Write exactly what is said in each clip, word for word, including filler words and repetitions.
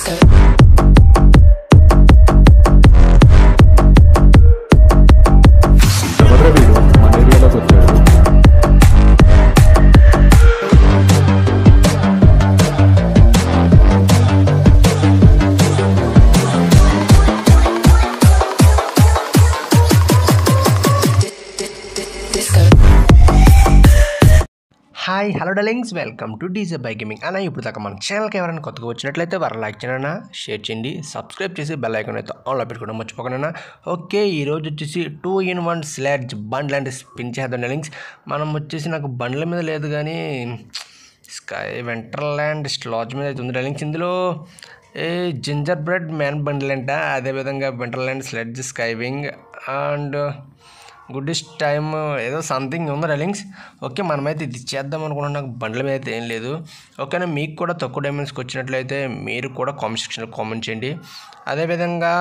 Hi hello darlings, welcome to DJ by gaming అన్న. ఇప్పుడు దాకా మన ఛానల్కి ఎవరైనా కొత్తగా వచ్చినట్లయితే వారు లైక్ చేయండి, షేర్ చేయండి, సబ్స్క్రైబ్ చేసి బెల్ ఐకాన్ అయితే ఆన్లో పెట్టుకోవడం మర్చిపోకుండా. ఓకే, ఈరోజు వచ్చేసి టూ ఇన్ వన్ స్లాడ్జ్ బండ్లు అంటే స్పిన్ చేద్దాం డార్లింగ్స్. మనం వచ్చేసి నాకు బండ్ల మీద లేదు కానీ స్కై వింటర్లాండ్ స్లాడ్జ్ మీద అయితే ఉంది డార్లింగ్స్. ఇందులో ఏ జింజర్ బ్రెడ్ మ్యాన్ బండ్లు అంట, అదేవిధంగా వింటర్లాండ్ స్లెడ్జ్ స్కైవింగ్ అండ్ గుడ్డిష్ టైమ్ ఏదో సంథింగ్ ఉంది డార్లింగ్స్. ఓకే, మనమైతే ఇది చేద్దాం అనుకున్నాం. నాకు బండ్ల మీద అయితే ఏం లేదు. ఓకేనా, మీకు కూడా తక్కువ డైమండ్స్కి వచ్చినట్లయితే మీరు కూడా కామెంట్ సెక్షన్లో కామెంట్ చేయండి. అదేవిధంగా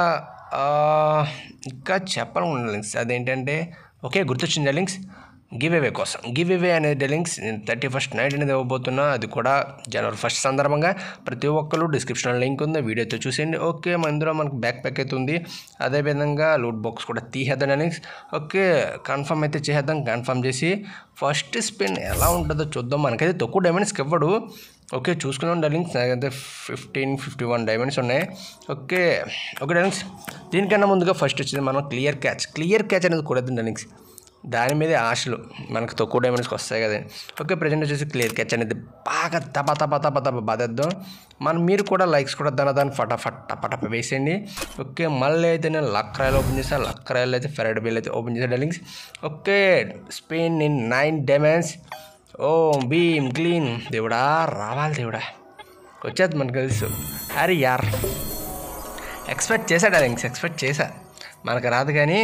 ఇంకా చెప్పాలనుకున్నాను డార్లింగ్స్, అదేంటంటే ఓకే గుర్తొచ్చింది డార్లింగ్స్, గివ్ అవే కోసం. గివ్ అవే అనేది డార్లింగ్స్ నేను థర్టీ ఫస్ట్ నైట్ అనేది ఇవ్వబోతున్నా, అది కూడా జనవరి ఫస్ట్ సందర్భంగా. ప్రతి ఒక్కరు డిస్క్రిప్షన్లో లింక్ ఉంది, వీడియో అయితే చూసేయండి. ఓకే, మన ఇందులో మనకు బ్యాక్ ప్యాక్ అయితే ఉంది, అదేవిధంగా లూట్ బాక్స్ కూడా తీసేద్దాం డార్లింగ్స్. ఓకే, కన్ఫర్మ్ అయితే చేసేద్దాం. కన్ఫర్మ్ చేసి ఫస్ట్ స్పిన్ ఎలా ఉంటుందో చూద్దాం. మనకైతే తక్కువ డైమండ్స్కి ఇవ్వడు. ఓకే, చూసుకుందాం డార్లింగ్స్. నాకైతే ఫిఫ్టీన్ ఫిఫ్టీ వన్ డైమండ్స్ ఉన్నాయి. ఓకే ఓకే డార్లింగ్స్, దీనికన్నా ముందుగా ఫస్ట్ వచ్చేది మనం క్లియర్ క్యాచ్. క్లియర్ క్యాచ్ అనేది కూడా డార్లింగ్స్, దాని మీదే ఆశలు మనకు తక్కువ డైమండ్స్కి వస్తాయి కదా. ఓకే, ప్రజెంట్ వచ్చేసి క్లియర్ క్యాచ్ అనేది బాగా తప తప తప తప బాధేద్దాం. మనం మీరు కూడా లైక్స్ కూడా దాని దాన్ని ఫటాఫట్ టపటప వేసేయండి. ఓకే, మళ్ళీ అయితే నేను లక్ రాయల్ ఓపెన్ చేస్తాను. లక్ రాయల్ అయితే ఫెరైడ్ బిల్ అయితే ఓపెన్ చేసాను darlings. Okay, spin in nine diamonds. ఓ బీమ్ క్లీన్, దేవుడా రావాలి దేవుడా, వచ్చేది మనకు తెలుసు. అరే యార్, ఎక్స్పెక్ట్ చేశా డార్లింగ్స్, ఎక్స్పెక్ట్ చేశా. మనకు రాదు కానీ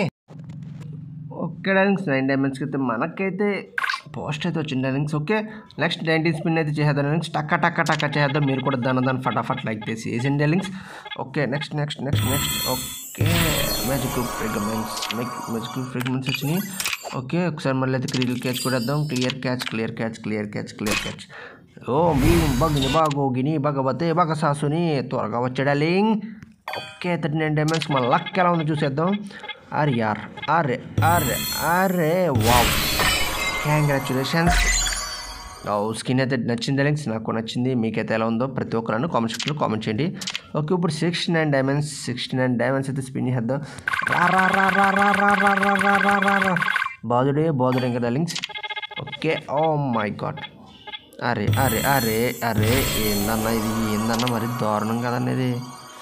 ఓకే డార్లింగ్స్, నైన్ డైమండ్స్కి అయితే మనకైతే పోస్ట్ అయితే వచ్చింది darlings. Okay, next nineteen spin అయితే చేసేద్దాం డార్లింగ్స్. టక్క టక్క టక్క చేద్దాం. మీరు కూడా దాని దాన్ని ఫటాఫట్ లైక్ చేసి వేసేయండి darlings. Okay, next next next next okay, magical fragments magical fragments వచ్చినాయి. ఓకే, ఒకసారి మళ్ళీ అయితే క్లియర్ క్యాచ్ కూడా వేద్దాం. Clear catch clear catch clear catch clear catch. ఓ భీమ్ బగ్ని బాగోగిని బగబతే బగ సాసుని త్వరగా వచ్చే darling. Okay, thirty nine diamonds మన లక్ ఎలా ఉందో చూసేద్దాం. అరే యార్, అరే అరే అరే వావ్, కంగ్రాచులేషన్స్. స్కిన్ అయితే నచ్చింది డార్లింగ్స్, నాకు నచ్చింది. మీకైతే ఎలా ఉందో ప్రతి ఒక్కరు కామెంట్ సెక్షన్లో కామెంట్ చేయండి. ఓకే, ఇప్పుడు sixty nine diamonds sixty nine diamonds అయితే స్పిన్ చేద్దాం. రా రా రా రా రా రా రా రా రా రా రా రా బాదుడే బాదుడే ఇంకా darlings. Okay, oh my god, అరే అరే అరే అరే ఏందన్నా ఇది, ఏందన్నా మరి దారుణం కదన్నా ఇది.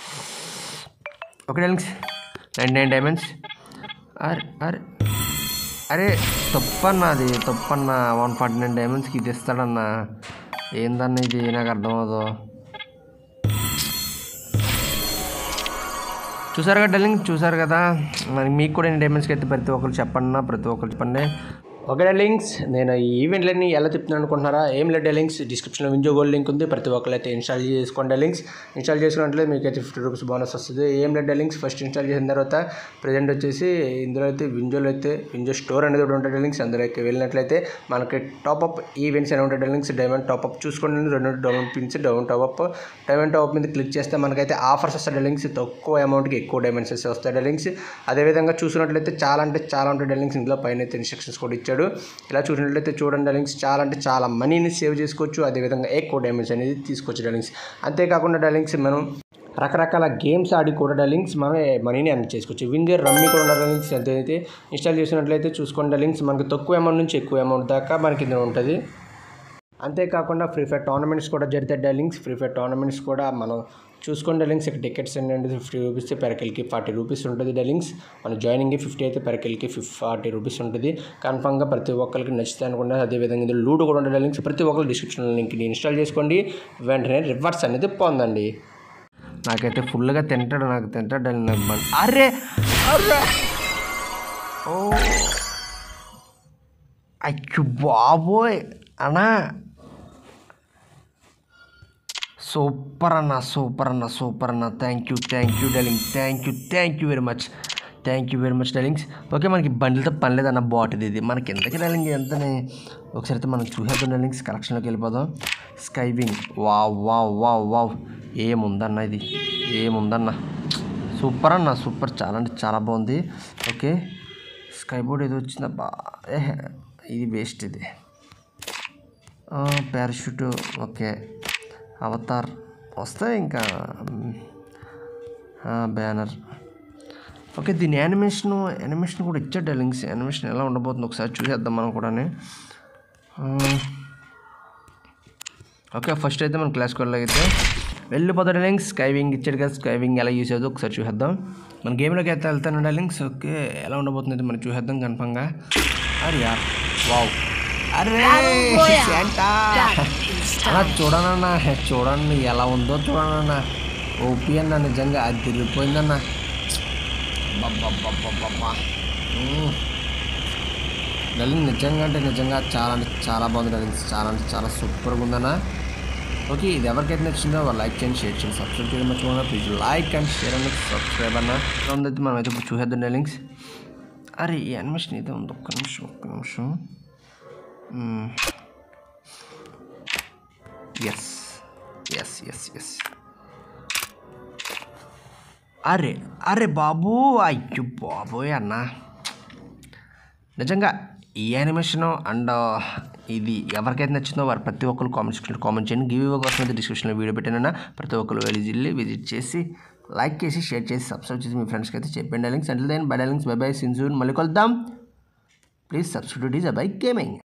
Okay darlings, ninety nine diamonds. అరే అరే అరే తప్పన్నా, అది తప్పన్నా. వన్ ఫార్టీ నైన్ డైమండ్స్కి ఇది ఇస్తాడన్నా, ఏందన్నా ఇది, నాకు అర్థం అవ్వదు. చూసారు కదా డార్లింగ్, చూసారు కదా. మరి మీకు కూడా ఎన్ని డైమండ్స్కి అయితే ప్రతి ఒక్కరు చెప్పండి, ప్రతి ఒక్కరు చెప్పండి. ఓకే డార్లింగ్స్, నేను ఈ ఈవెంట్లన్నీ ఎలా చెప్తున్నాను అనుకుంటున్నారా? ఏం లేదు డార్లింగ్స్, డిస్క్రిప్షన్లో వింజో గోల్డ్ లింక్ ఉంది, ప్రతి ఒక్కరు అయితే ఇన్స్టాల్ చేసుకోండి డార్లింగ్స్. ఇన్స్టాల్ చేసుకున్నట్లయితే మీకు అయితే ఫిఫ్టీ రూపీస్ బోనస్ వస్తుంది. ఏం లేదు డార్లింగ్స్, ఫస్ట్ ఇన్స్టాల్ చేసిన తర్వాత ప్రజెంట్ వచ్చేసి ఇందులో అయితే వింజోలో అయితే వింజో స్టోర్ అనేది కూడా ఉంటుంది డార్లింగ్స్. అందులోకి వెళ్ళినట్లయితే మనకి టాప్అప్ ఈవెంట్స్ అని ఉంటాయి డార్లింగ్స్. డైమండ్ టాప్అప్ చూసుకోండి, రెండు diamond pins, diamond top up. Diamond top up మీద క్లిక్ చేస్తే మనకైతే ఆఫర్స్ వస్తాయి డార్లింగ్స్. తక్కువ అమౌంట్కి ఎక్కువ డైమండ్స్ వస్తే వస్తాయి డార్లింగ్స్. అదేవిధంగా చూసుకున్నట్లయితే చాలా అంటే చాలా ఉంటాయి డార్లింగ్స్. ఇందులో పైన అయితే ఇన్స్ట్రక్షన్స్ కూడా ఇచ్చాడు. ఇలా చూసినట్లయితే చూడండి డార్లింగ్స్, చాలా అంటే చాలా మనీని సేవ్ చేసుకోవచ్చు. అదేవిధంగా ఎక్కువ డైమండ్స్ అనేది తీసుకోవచ్చు డార్లింగ్స్. అంతేకాకుండా డార్లింగ్స్ మనం రకరకాల గేమ్స్ ఆడి కూడా డార్లింగ్స్ మనం మనీని అర్న్ చేసుకోవచ్చు. వింజర్ రమ్మీ కూడా ఉండాలి డార్లింగ్స్. అయితే ఇన్స్టాల్ చేసినట్లయితే చూసుకోండి డార్లింగ్స్, మనకి తక్కువ అమౌంట్ నుంచి ఎక్కువ అమౌంట్ దాకా మనకి ఇందులో ఉంటుంది. అంతేకాకుండా ఫ్రీ ఫైర్ టోర్నమెంట్స్ కూడా జరుగుతాయి డార్లింగ్స్. ఫ్రీ ఫైర్ టోర్నమెంట్స్ కూడా మనం చూసుకోండి డార్లింగ్స్. ఇక్కడ టికెట్స్ ఏంటంటే ఫిఫ్టీ రూపీస్ పెరకెల్కి ఫార్టీ రూపీస్ ఉంటుంది డార్లింగ్స్. మన జాయినింగ్కి ఫిఫ్టీ అయితే పెరకెల్కి ఫిఫ్ ఫార్టీ రూపీస్ ఉంటుంది. కన్ఫామ్గా ప్రతి ఒక్కరికి నచ్చితే అనుకుంటే. అదేవిధంగా ఇది లూడో కూడా ఉంటుంది డార్లింగ్స్. ప్రతి ఒక్కరు డిస్క్రిప్షన్లో లింక్ని ఇన్స్టాల్ చేసుకోండి, వెంటనే రివార్డ్స్ అనేది పొందండి. నాకైతే ఫుల్గా తింటాడు, నాకు తింటాడు డార్లింగ్. నాకు అరే అరే ఓ అయ్యో బాబోయ్ అన్నా, సూపర్ అన్న, సూపర్ అన్న, సూపర్ అన్న. Thank you thank you darling, thank you thank you very much. Thank you very much darlings. Okay, మనకి బండిలతో పని లేదన్న బాటిది ఇది మనకి ఎంతకి డార్లింగ్ ఎంతనే ఒకసారి అయితే మనం చూసేద్దాం డార్లింగ్స్. కలెక్షన్లోకి వెళ్ళిపోదాం. Skywing wow wow wow wow ఏముందన్న ఇది, ఏముందన్న సూపర్ అన్న, సూపర్, చాలా అంటే చాలా బాగుంది. ఓకే, స్కై బోర్డ్ ఏదో వచ్చిందబ్బా, ఏ ఇది వేస్ట్, ఇది పారాషూట్. ఓకే, అవతార్ వస్తాయి ఇంకా, బ్యానర్. ఓకే, దీని యానిమేషను యానిమేషన్ కూడా ఇచ్చాడు డార్లింగ్స్. యానిమేషన్ ఎలా ఉండబోతుంది ఒకసారి చూసేద్దాం మనం కూడా. ఓకే, ఫస్ట్ అయితే మనం క్లాస్ కోడ్లో అయితే వెళ్ళిపోతాం డార్లింగ్స్. స్కైవింగ్ ఇచ్చాడు కదా, స్కైవింగ్ ఎలా యూస్ అవుతుందో ఒకసారి చూసేద్దాం. మన గేమ్లోకి అయితే వెళ్తాను డార్లింగ్స్. ఓకే, ఎలా ఉండబోతుంది అయితే మనం చూసేద్దాం కన్ఫర్మ్గా. అరే యార్ వావ్, అరే శాంటా అలా చూడనన్నా, చూడండి ఎలా ఉందో చూడనన్నా. ఓపీ అన్న, నిజంగా అది తిరిగిపోయిందన్న. బాబ్బా డార్లింగ్, నిజంగా అంటే నిజంగా చాలా అంటే చాలా బాగుంది డార్లింగ్. చాలా అంటే చాలా సూపర్గా ఉందన్న. ఓకే, ఇది ఎవరికైతే నచ్చిందో వాళ్ళు లైక్ చేయండి, షేర్ చేయండి, సబ్స్క్రైబ్ చేయడం మర్చిపోకుండా please like and share and subscribe అన్న. ఉందైతే మనం అయితే ఇప్పుడు చూసేద్దాం డార్లింగ్స్. అరే ఈ యానిమేషన్ అయితే ఉంది, ఒక్క నిమిషం ఒక్క నిమిషం ఎస్ ఎస్ ఎస్ ఎస్ అరే అరే బాబు, అయ్యో బాబోయ్ అన్న, నిజంగా ఈ యానిమేషను అండ్ ఇది ఎవరికైతే నచ్చిందో వారు ప్రతి ఒక్కరు కామెంట్ సెక్షన్లో కామెంట్ చేయండి. గివ్ ఇవ్వ కోసం అయితే డిస్క్రిప్షన్లో వీడియో పెట్టానన్నా, ప్రతి ఒక్కరు వెళ్ళి విజిట్ చేసి లైక్ చేసి షేర్ చేసి సబ్స్క్రైబ్ చేసి మీ ఫ్రెండ్స్కి అయితే చెప్పండి darlings. Until then bye darlings, bye bye, seen soon, మళ్ళీ కలుద్దాం. Please subscribe to DJ by gaming.